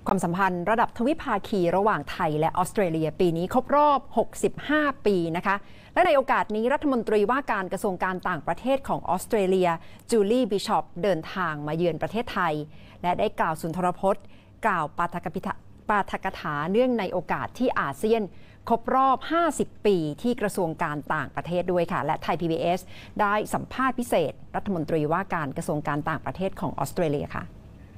ความสัมพันธ์ระดับทวิภาคีระหว่างไทยและออสเตรเลียปีนี้ครบรอบ 65 ปีนะคะและในโอกาสนี้รัฐมนตรีว่าการกระทรวงการต่างประเทศของออสเตรเลียจูลี่บิชอปเดินทางมาเยือนประเทศไทยและได้กล่าวสุนทรพจน์กล่าวปาฐกถาเนื่องในโอกาสที่อาเซียนครบรอบ 50 ปีที่กระทรวงการต่างประเทศด้วยค่ะและไทย PBS ได้สัมภาษณ์พิเศษรัฐมนตรีว่าการกระทรวงการต่างประเทศของออสเตรเลียค่ะ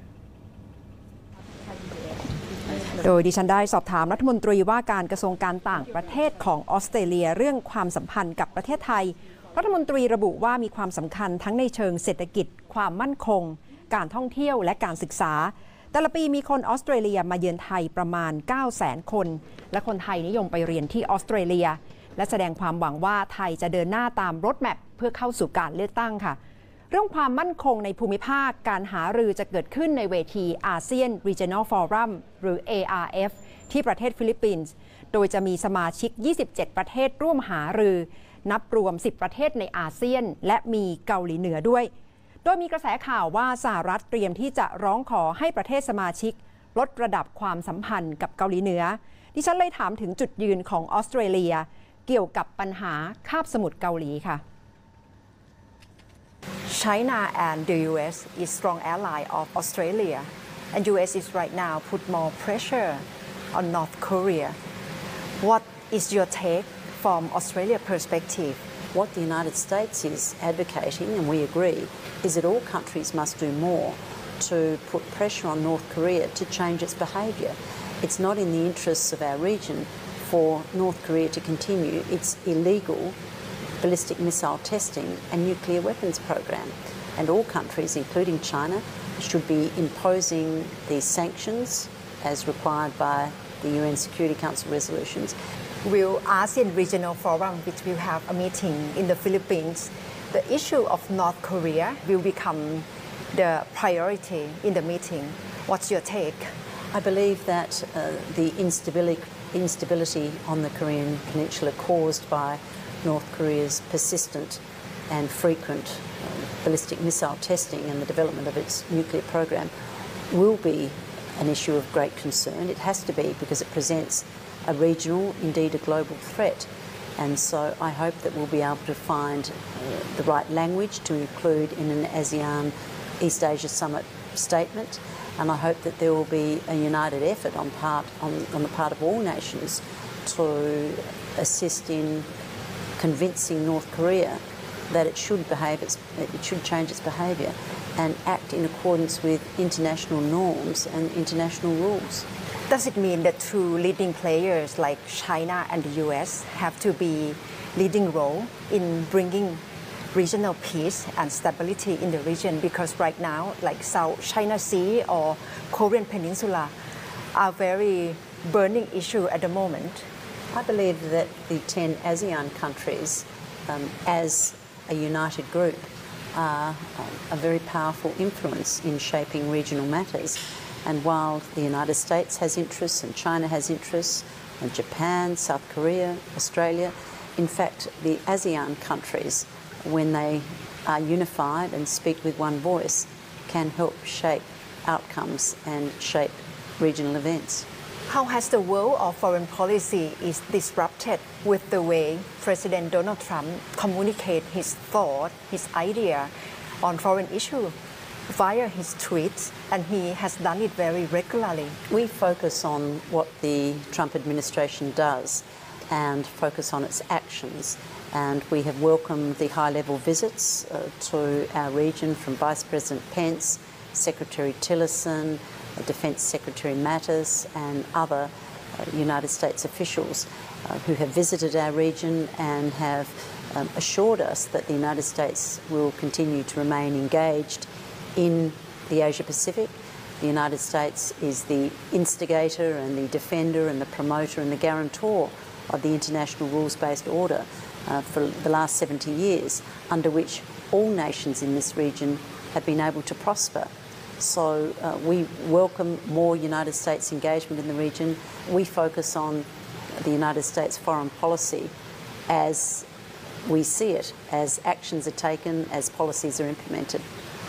โดยดิฉันได้สอบถามรัฐมนตรีว่าการกระทรวงการต่างประเทศของออสเตรเลียเรื่องความสัมพันธ์กับประเทศไทยรัฐมนตรีระบุว่ามีความสำคัญทั้งในเชิงเศรษฐกิจความมั่นคงการท่องเที่ยวและการศึกษาแต่ละปีมีคนออสเตรเลียมาเยือนไทยประมาณ 900,000 คนและคนไทยนิยมไปเรียนที่ออสเตรเลียและแสดงความหวังว่าไทยจะเดินหน้าตามรถแมพเพื่อเข้าสู่การเลือกตั้งค่ะเรื่องความมั่นคงในภูมิภาคการหารือจะเกิดขึ้นในเวทีอาเซียน Regional Forum หรือ ARF ที่ประเทศฟิลิปปินส์โดยจะมีสมาชิก 27 ประเทศร่วมหารือนับรวม 10 ประเทศในอาเซียนและมีเกาหลีเหนือด้วยโดยมีกระแสข่าวว่าสหรัฐเตรียมที่จะร้องขอให้ประเทศสมาชิกลดระดับความสัมพันธ์กับเกาหลีเหนือดิฉันเลยถามถึงจุดยืนของออสเตรเลียเกี่ยวกับปัญหาคาบสมุทรเกาหลีค่ะChina and the US is strong ally of Australia, and US is right now put more pressure on North Korea. What is your take from Australia perspective? What the United States is advocating, and we agree, is that all countries must do more to put pressure on North Korea to change its behaviour. It's not in the interests of our region for North Korea to continue its illegal ballistic missile testing and nuclear weapons program. And all countries, including China, should be imposing these sanctions as required by the UN Security Council resolutions. Will ASEAN Regional Forum, which will have a meeting in the Philippines, the issue of North Korea will become the priority in the meeting. What's your take? I believe that the instability on the Korean Peninsula caused by North Korea's persistent and frequent ballistic missile testing and the development of its nuclear program will be an issue of great concern. It has to be because it presents a regional, indeed a global threat. And so I hope that we'll be able to find the right language to include in an ASEAN East Asia Summit statement. And I hope that there will be a united effort on the part of all nations to assist in convincing North Korea that it should change its behaviour and act in accordance with international norms and international rules. Does it mean that two leading players like China and the US have to be leading role in bringing regional peace and stability in the region? Because right now, like South China Sea or Korean Peninsula are very burning issue at the moment. I believe that the 10 ASEAN countries, as a united group, are a very powerful influence in shaping regional matters. And while the United States has interests and China has interests, and Japan, South Korea, Australia, in fact, the ASEAN countries, when they are unified and speak with one voice, can help shape outcomes and shape regional events. How has the world of foreign policy is disrupted with the way President Donald Trump communicate his thought, his idea on foreign issue via his tweets, and he has done it very regularly? We focus on what the Trump administration does and focus on its actions. And we have welcomed the high-level visits to our region from Vice President Pence, Secretary Tillerson, Defence Secretary Mattis and other United States officials who have visited our region and have assured us that the United States will continue to remain engaged in the Asia Pacific. The United States is the instigator and the defender and the promoter and the guarantor of the international rules-based order for the last 70 years, under which all nations in this region have been able to prosper. So we welcome more United States engagement in the region. We focus on the United States foreign policy as we see it, as actions are taken, as policies are implemented.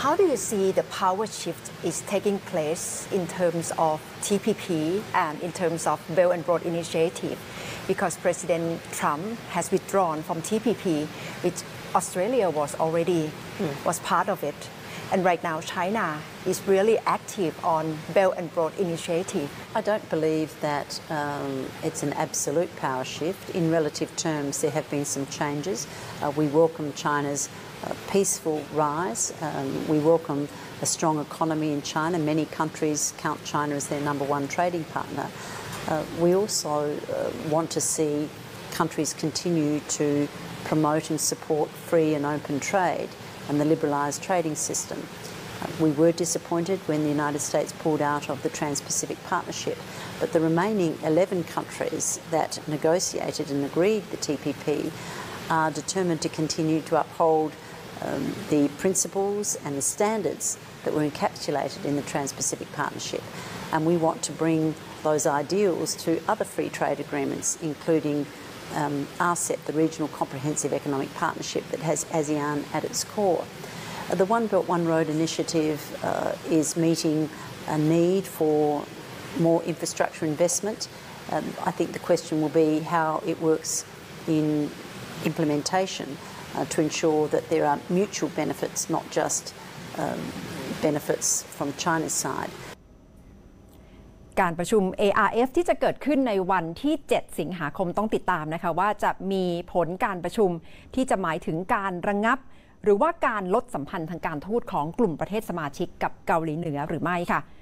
How do you see the power shift is taking place in terms of TPP and in terms of Belt and Road Initiative? Because President Trump has withdrawn from TPP, which Australia was part of it. And right now, China is really active on Belt and Road Initiative. I don't believe that it's an absolute power shift. In relative terms, there have been some changes. We welcome China's peaceful rise. We welcome a strong economy in China. Many countries count China as their number one trading partner. We also want to see countries continue to promote and support free and open trade and the liberalised trading system. We were disappointed when the United States pulled out of the Trans-Pacific Partnership, but the remaining 11 countries that negotiated and agreed the TPP are determined to continue to uphold the principles and the standards that were encapsulated in the Trans-Pacific Partnership. And we want to bring those ideals to other free trade agreements, including RCEP, the Regional Comprehensive Economic Partnership that has ASEAN at its core. The One Belt, One Road initiative is meeting a need for more infrastructure investment. I think the question will be how it works in implementation to ensure that there are mutual benefits, not just benefits from China's side. การประชุม ARF ที่จะเกิดขึ้นในวันที่ 7 สิงหาคมต้องติดตามนะคะว่าจะมีผลการประชุมที่จะหมายถึงการระงับหรือว่าการลดสัมพันธ์ทางการทูตของกลุ่มประเทศสมาชิกกับเกาหลีเหนือหรือไม่ค่ะ